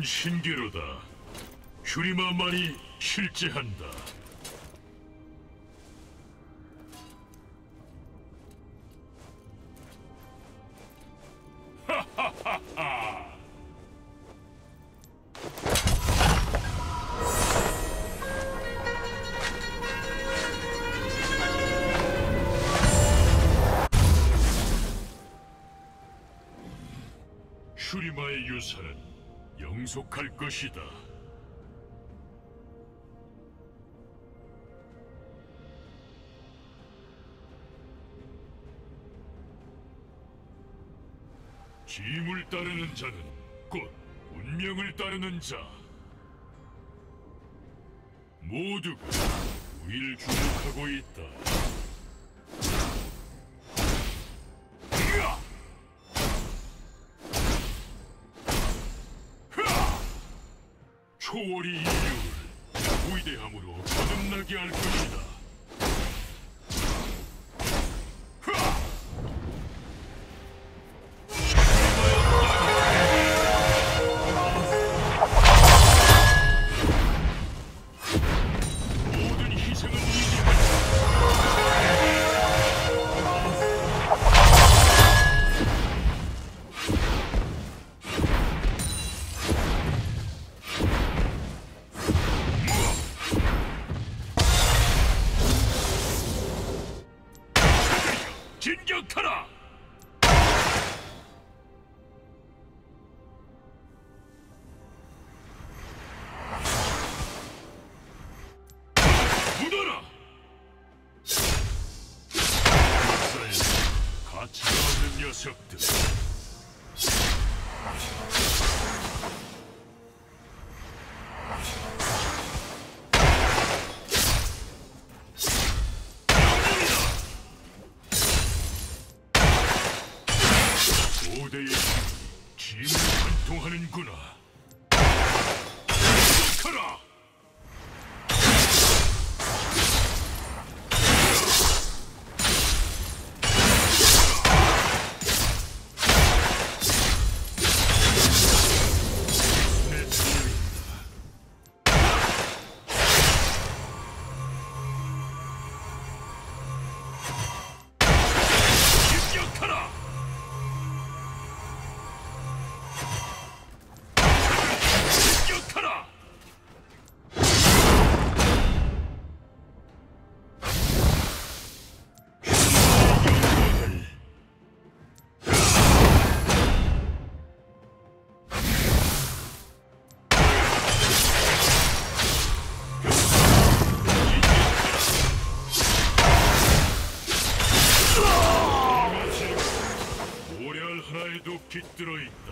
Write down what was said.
이건 신기루다. 슈리마만이 실제한다. 슈리마의 유산은 영속할 것이다. 짐을 따르는 자는 곧 운명을 따르는 자. 모두가 우리를 주목하고 있다. 초월이 인류를 위대함으로 거듭나게 할 것이다. 모든 희생은 위대하다. 진격하라! 묻어라! 역사에는 가치가 없는 녀석들. 고대의 짐을 관통하는구나. 가라! 내 자유인다. 진격하라! 진격하라! 모래알 하나에도 깃들어 있다.